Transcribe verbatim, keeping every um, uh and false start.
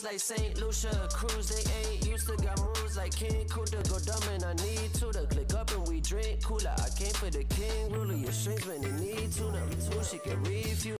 like Saint Lucia Cruz. They ain't used to got moves like King Kuta. Go dumb and I need to to click up and we drink cooler. I came for the king, ruler your strings when they need to. Number two, she can refuse.